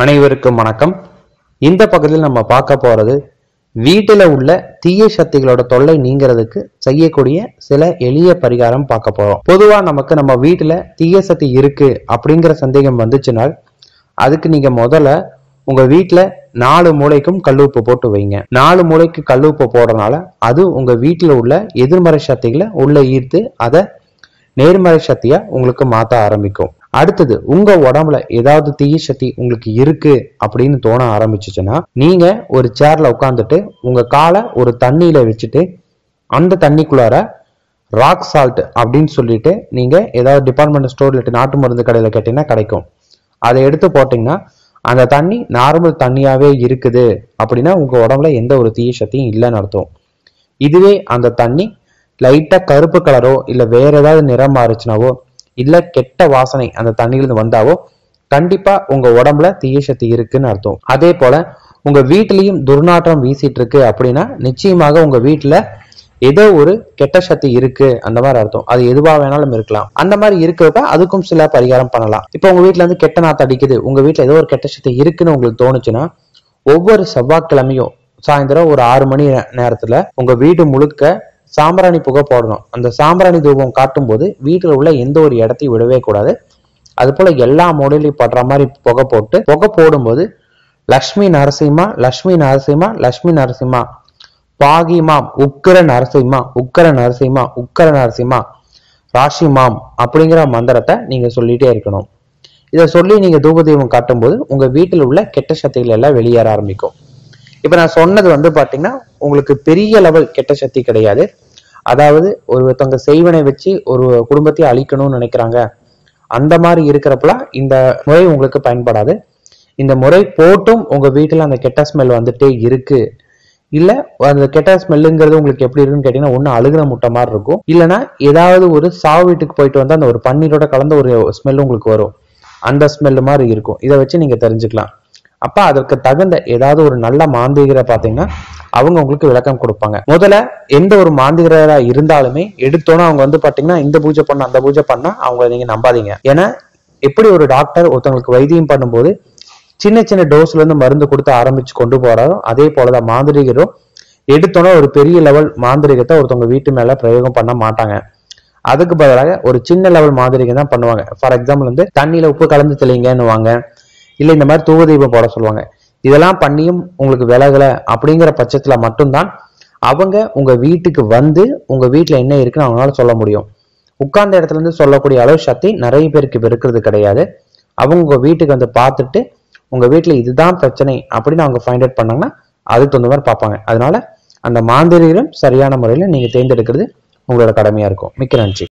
அனைவருக்கும் வணக்கம். இந்த பகுதியில் நம்ம பார்க்க போறது வீட்டில் உள்ள தீய சக்திகளோட தொல்லை நீங்கிறதுக்கு செய்யக்கூடிய சில எளிய பரிகாரம் பார்க்க போறோம். பொதுவா நம்ம வீட்டுல தீய சக்தி இருக்கு அப்படிங்கிற சந்தேகம் வந்துச்சுனால் அதுக்கு நீங்க முதல்ல உங்க வீட்டுல 4 மூலைக்கும் கல்லுப்பு போட்டு வைங்க. 4 மூலைக்கு கல்லுப்பு போடுறதுனால அது உங்க வீட்டுல உள்ள எதிர்மறை சக்திகளை உள்ள ஈர்த்து அதை நேர்மறை சக்தியா உங்களுக்கு மாத்த ஆரம்பிக்கும். அடுத்தது, உங்க உடம்புல ஏதாவது தீய சக்தி உங்களுக்கு இருக்கு அப்படின்னு தோண ஆரம்பிச்சுச்சுன்னா நீங்க ஒரு சேர்ல உட்காந்துட்டு உங்க காலை ஒரு தண்ணியில வச்சுட்டு அந்த தண்ணிக்குள்ளார ராக் சால்ட் அப்படின்னு சொல்லிட்டு நீங்க ஏதாவது டிபார்ட்மெண்ட் ஸ்டோர் இல்லாட்டி நாட்டு மருந்து கடையில கேட்டீங்கன்னா கிடைக்கும். அதை எடுத்து போட்டீங்கன்னா அந்த தண்ணி நார்மல் தண்ணியாவே இருக்குது அப்படின்னா உங்க உடம்புல எந்த ஒரு தீய சக்தியும் இல்லைன்னு அர்த்தம். இதுவே அந்த தண்ணி லைட்டா கருப்பு கலரோ இல்ல வேற ஏதாவது நிறம் மாறுச்சுனாவோ இல்ல கெட்ட வாசனை அந்த தண்ணியிலிருந்து வந்தாவோ கண்டிப்பா உங்க உடம்புல தீய சக்தி இருக்குன்னு அர்த்தம். அதே போல உங்க வீட்டிலையும் துர்நாற்றம் வீசிட்டு இருக்கு அப்படின்னா நிச்சயமாக உங்க வீட்டுல ஏதோ ஒரு கெட்ட சக்தி இருக்கு அந்த மாதிரி அர்த்தம். அது எதுவா வேணாலும் இருக்கலாம். அந்த மாதிரி இருக்கிறப்ப அதுக்கும் சில பரிகாரம் பண்ணலாம். இப்ப உங்க வீட்டுல இருந்து கெட்ட நாத்து அடிக்குது, உங்க வீட்டுல ஏதோ ஒரு கெட்ட சக்தி இருக்குன்னு உங்களுக்கு தோணுச்சுன்னா ஒவ்வொரு செவ்வாய்க்கிழமையும் சாயந்தரம் ஒரு 6 மணி நேரத்துல உங்க வீடு முழுக்க சாம்பிராணி புகை போடணும். அந்த சாம்பிராணி தூபம் காட்டும் போது வீட்டுல உள்ள எந்த ஒரு இடத்தையும் விடவே கூடாது. அது போல எல்லா மூலையிலையும் படுற மாதிரி புகை போடும்போது லட்சுமி நரசிம்மா லட்சுமி நரசிம்மா லட்சுமி நரசிம்மா பாகிமாம் உக்கர நரசிம்மா உக்கர நரசிம்மா உக்கர நரசிம்மா ராஷிமாம் அப்படிங்கிற மந்திரத்தை நீங்க சொல்லிட்டே இருக்கணும். இதை சொல்லி நீங்க தூப தீபம் காட்டும் போது உங்க வீட்டில் உள்ள கெட்ட சக்திகள் எல்லாம் வெளியேற ஆரம்பிக்கும். இப்ப நான் சொன்னது பாத்தீங்கன்னா உங்களுக்கு பெரிய லெவல் கெட்ட சக்தி கிடையாது. அதாவது ஒருத்தவங்க செய்வனை வச்சு ஒரு குடும்பத்தையே அழிக்கணும்னு நினைக்கிறாங்க, அந்த மாதிரி இருக்கிறப்பலாம் இந்த முறை உங்களுக்கு பயன்படாது. இந்த முறை போட்டும் உங்க வீட்டுல அந்த கெட்ட ஸ்மெல் வந்துட்டே இருக்கு, இல்ல அந்த கெட்ட ஸ்மெல்லுங்கிறது உங்களுக்கு எப்படி இருக்குன்னு கேட்டீங்கன்னா ஒண்ணு அழுகிற முட்டை மாதிரி இருக்கும், இல்லைன்னா ஏதாவது ஒரு சாவு வீட்டுக்கு போயிட்டு வந்தா அந்த ஒரு பன்னீரோட கலந்த ஒரு ஸ்மெல் உங்களுக்கு வரும், அந்த ஸ்மெல் மாதிரி இருக்கும். இதை வச்சு நீங்க தெரிஞ்சுக்கலாம். அப்ப அதற்கு தகுந்த ஏதாவது ஒரு நல்ல மாந்திரிகரை பாத்தீங்கன்னா அவங்க உங்களுக்கு விளக்கம் கொடுப்பாங்க. முதல்ல எந்த ஒரு மாந்திரிகரா இருந்தாலுமே எடுத்தோன்னா அவங்க பாத்தீங்கன்னா இந்த பூஜை பண்ண அந்த பூஜை பண்ணா அவங்க நீங்க நம்பாதீங்க. ஏன்னா எப்படி ஒரு டாக்டர் ஒருத்தவங்களுக்கு வைத்தியம் பண்ணும்போது சின்ன சின்ன டோஸ்ல இருந்து மருந்து கொடுத்து ஆரம்பிச்சு கொண்டு போறாரோ அதே போலதான் மாந்திரிகரும் எடுத்தோன்னா ஒரு பெரிய லெவல் மாந்திரிகத்தை ஒருத்தவங்க வீட்டு மேல பிரயோகம் பண்ண மாட்டாங்க. அதுக்கு பதிலாக ஒரு சின்ன லெவல் மாந்திரிகம் தான் பண்ணுவாங்க. ஃபார் எக்ஸாம்பிள் தண்ணியில உப்பு கலந்து தெளிங்கன்னுவாங்க, இல்ல இந்த மாதிரி தூவ தீபம் போட சொல்லுவாங்க. இதெல்லாம் பண்ணியும் உங்களுக்கு விலகல அப்படிங்கிற பட்சத்துல மட்டும்தான் அவங்க உங்க வீட்டுக்கு வந்து உங்க வீட்டுல என்ன இருக்குன்னு அவங்களால சொல்ல முடியும். உட்கார்ந்த இடத்துல இருந்து சொல்லக்கூடிய அளவு சக்தி நிறைய பேருக்கு இப்ப இருக்கிறது கிடையாது. அவங்க உங்க வீட்டுக்கு வந்து பார்த்துட்டு உங்க வீட்டுல இதுதான் பிரச்சனை அப்படின்னு அவங்க ஃபைண்ட் அவுட் பண்ணாங்கன்னா அதுக்கு தகுந்த மாதிரி பார்ப்பாங்க. அதனால அந்த மாந்திரிகம் சரியான முறையில நீங்க தேர்ந்தெடுக்கிறது உங்களோட கடமையா இருக்கும். மிக்க நன்றி.